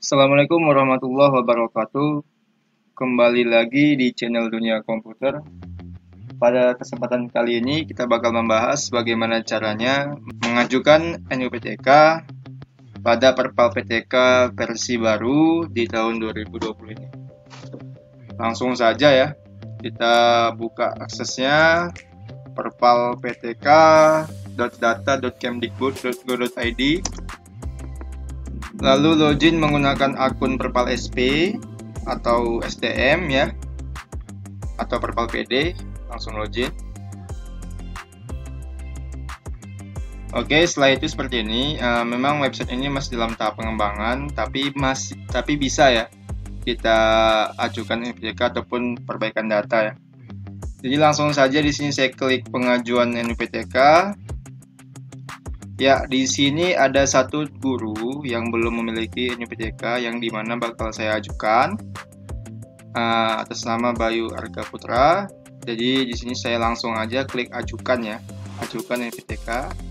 Assalamualaikum warahmatullahi wabarakatuh. Kembali lagi di channel Dunia Komputer. Pada kesempatan kali ini kita bakal membahas bagaimana caranya mengajukan NUPTK pada Perpal PTK versi baru di tahun 2020 ini. Langsung saja ya, kita buka aksesnya perpalptk.data.kemdikbud.go.id. Lalu login menggunakan akun Perpal SP atau STM ya, atau Perpal PD, langsung login. Oke, setelah itu seperti ini. Memang website ini masih dalam tahap pengembangan, tapi bisa ya kita ajukan NUPTK ataupun perbaikan data ya. Jadi langsung saja di sini saya klik pengajuan NUPTK. Ya, di sini ada satu guru yang belum memiliki NUPTK yang dimana bakal saya ajukan atas nama Bayu Arga Putra. Jadi di sini saya langsung aja klik ajukan ya, ajukan NUPTK.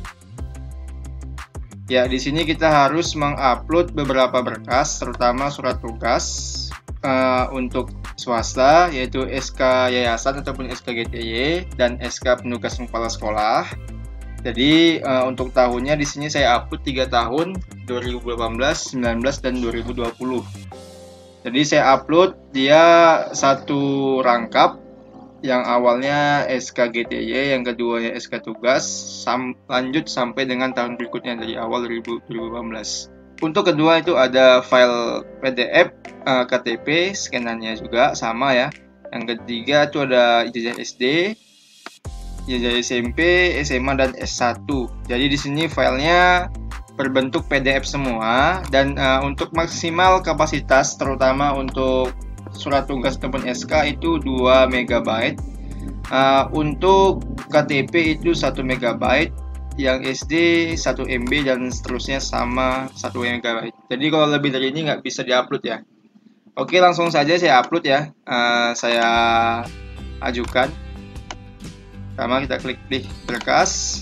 Ya, di sini kita harus mengupload beberapa berkas, terutama surat tugas untuk swasta, yaitu SK Yayasan ataupun SK GTY dan SK Penugasan Kepala Sekolah. Jadi untuk tahunnya di sini saya upload 3 tahun, 2018, 19, dan 2020. Jadi saya upload dia satu rangkap, yang awalnya SK GTY, yang keduanya SK Tugas, lanjut sampai dengan tahun berikutnya dari awal 2018. Untuk kedua itu ada file PDF, KTP, scanannya juga sama ya. Yang ketiga itu ada ijazah SD, ijazah SMP, SMA, dan S1. Jadi di sini filenya berbentuk PDF semua, dan untuk maksimal kapasitas terutama untuk surat tugas ataupun SK itu 2 MB. Untuk KTP itu 1 MB, yang SD 1 MB, dan seterusnya sama 1 MB. Jadi kalau lebih dari ini nggak bisa diupload ya. Oke, langsung saja saya upload ya. Saya ajukan. Pertama kita klik pilih berkas.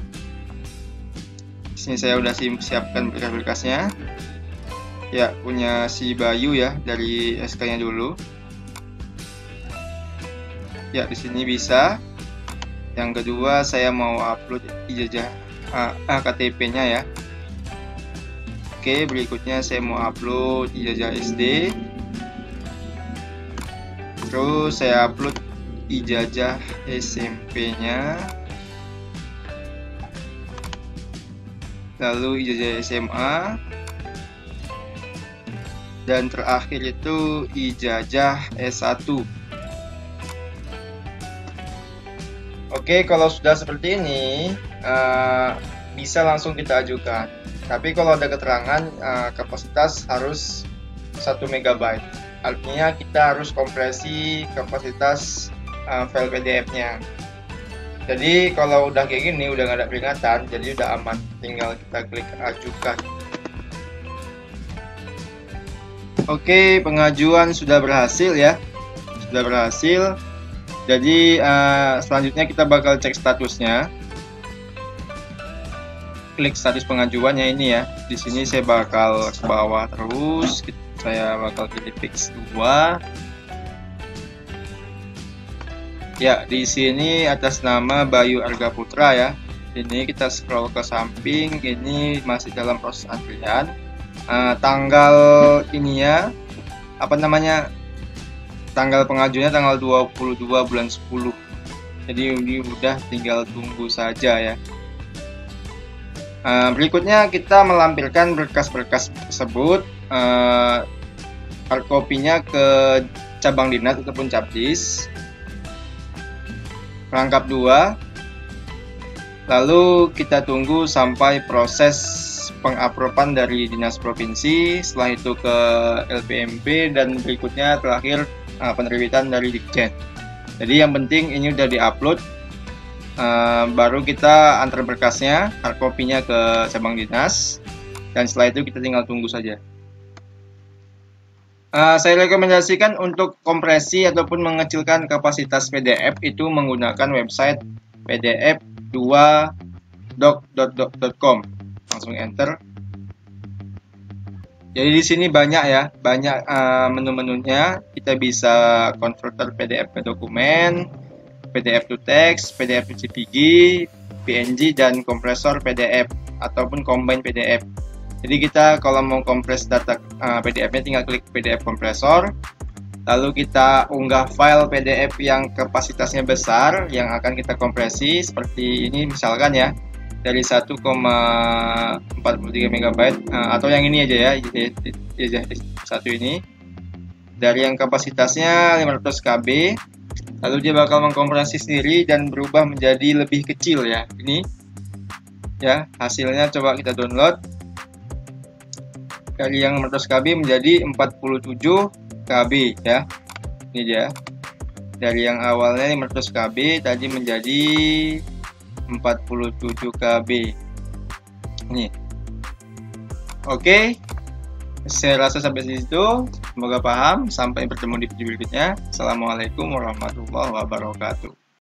Di sini saya udah siapkan berkas-berkasnya. Ya, punya si Bayu ya, dari SK-nya dulu. Ya, di sini bisa. Yang kedua saya mau upload ijazah KTP-nya ya. Oke, berikutnya saya mau upload ijazah SD. Terus saya upload ijazah SMP-nya, lalu ijazah SMA, dan terakhir itu ijazah S1. Oke, kalau sudah seperti ini bisa langsung kita ajukan. Tapi kalau ada keterangan kapasitas harus 1 MB, artinya kita harus kompresi kapasitas file PDF-nya. Jadi kalau udah kayak gini, udah nggak ada peringatan, jadi udah aman. Tinggal kita klik ajukan. Oke, pengajuan sudah berhasil ya, sudah berhasil. Jadi selanjutnya kita bakal cek statusnya. Klik status pengajuannya ini ya. Di sini saya bakal ke bawah terus. Saya bakal pilih fix 2. Ya, di sini atas nama Bayu Arga Putra ya. Ini kita scroll ke samping, ini masih dalam proses antrian. Tanggal ininya, apa namanya, tanggal pengajuannya tanggal 22 bulan 10. Jadi ini udah tinggal tunggu saja ya. Berikutnya kita melampirkan berkas-berkas tersebut, hard copy-nya ke cabang dinas ataupun Capdis. Rangkap 2, lalu kita tunggu sampai proses pengapropan dari dinas provinsi, setelah itu ke LPMP, dan berikutnya terakhir penerbitan dari Ditjen. Jadi yang penting ini udah diupload, baru kita antar berkasnya, hard copy-nya ke cabang dinas, dan setelah itu kita tinggal tunggu saja. Saya rekomendasikan untuk kompresi ataupun mengecilkan kapasitas PDF itu menggunakan website pdf2doc.com. Langsung enter. Jadi di sini banyak ya, banyak menu-menunya. Kita bisa converter PDF ke dokumen, PDF to text, PDF to JPG, PNG, dan kompresor PDF ataupun combine PDF. Jadi kita kalau mau kompres data PDF-nya tinggal klik PDF kompresor, lalu kita unggah file PDF yang kapasitasnya besar yang akan kita kompresi seperti ini misalkan ya, dari 1,43 MB atau yang ini aja ya, satu ini dari yang kapasitasnya 500 KB, lalu dia bakal mengkompresi sendiri dan berubah menjadi lebih kecil ya. Ini ya hasilnya, coba kita download dari yang 500 KB menjadi 47 KB ya. Ini dia, dari yang awalnya 500 KB tadi menjadi 47 KB. Nih. Oke. Saya rasa sampai situ. Semoga paham. Sampai bertemu di video berikutnya. Assalamualaikum warahmatullahi wabarakatuh.